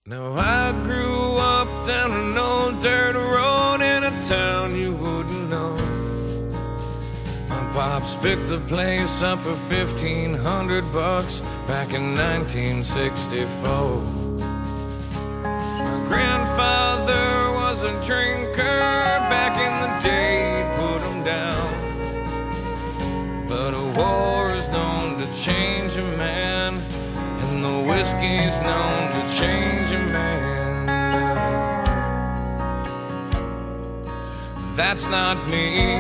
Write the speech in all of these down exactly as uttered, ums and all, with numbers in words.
Now I grew up down an old dirt road in a town you wouldn't know. My pops picked the place up for fifteen hundred bucks back in nineteen sixty-four. My grandfather was a drinker back in the day, he'd put him down. But a war is known to change a man, and the whiskey's known to change a man. That's not me.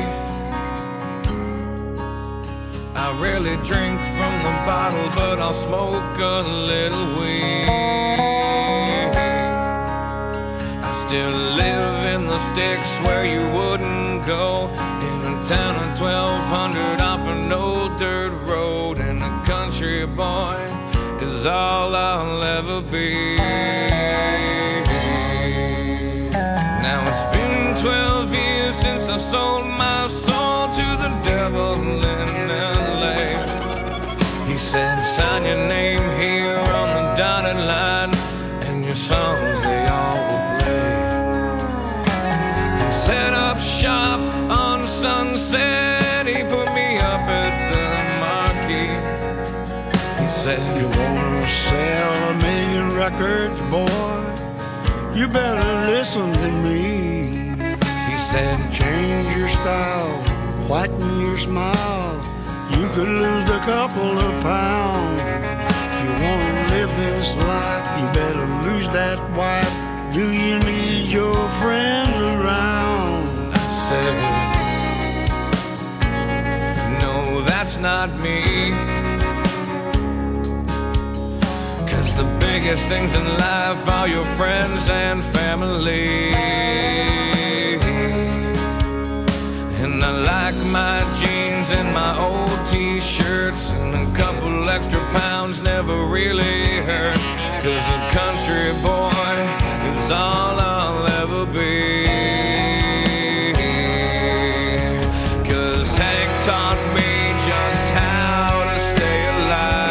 I rarely drink from the bottle, but I'll smoke a little weed. I still live in the sticks where you wouldn't go, in a town of twelve hundred off an old dirt road, and a country boy is all I'll ever be. Now it's been twelve years since I sold my soul to the devil in L A. He said, sign your name here on the dotted line, and your songs they all will play. He set up shop on Sunset, he put me up at the Marquee. He said, you wanna sell a million records, boy? You better listen to me. He said, change your style, whiten your smile. You could lose a couple of pounds. If you wanna live this life, you better lose that wife. Do you need your friends around? I said, no, that's not me. The biggest things in life are your friends and family. And I like my jeans and my old t-shirts, and a couple extra pounds never really hurt, 'cause a country boy is all I'll ever be. 'Cause Hank taught me just how to stay alive.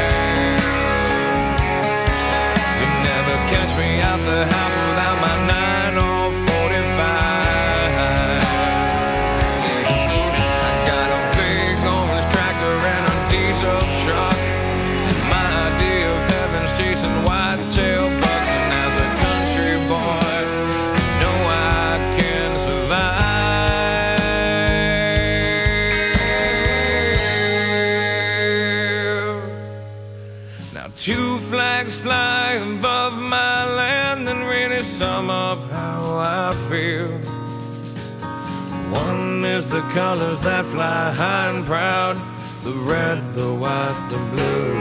Catch me out the house without my nine or forty-five. I got a big orange tractor and a diesel truck, and my idea of heaven's chasing whitetail bucks. And as a country boy, you know I can survive. Now two flags fly above my land and really sum up how I feel. One is the colors that fly high and proud, the red, the white, the blue.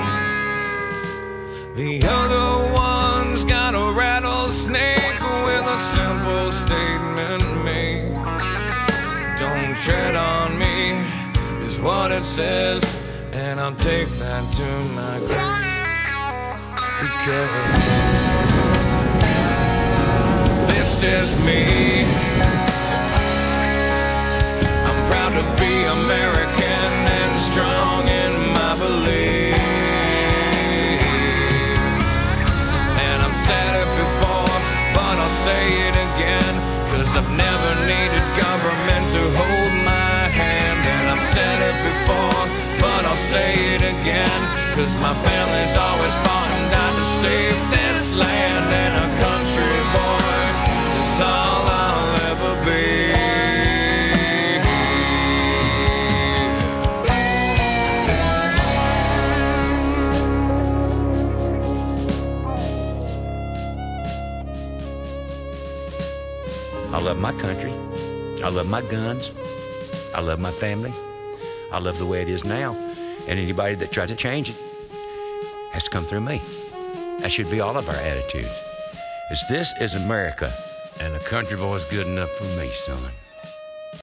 The other one's got a rattlesnake with a simple statement made. Don't tread on me is what it says, and I'll take that to my grave. Because this is me. I'm proud to be American and strong in my belief. And I've said it before, but I'll say it again, 'cause I've never needed government to hold my hand. And I've said it before, but I'll say it again, 'cause my family's always fought and died to save this land. And a country boy is all I'll ever be. I love my country. I love my guns. I love my family. I love the way it is now. And anybody that tries to change it has to come through me. That should be all of our attitudes. Is this is America, and a country boy's good enough for me, son.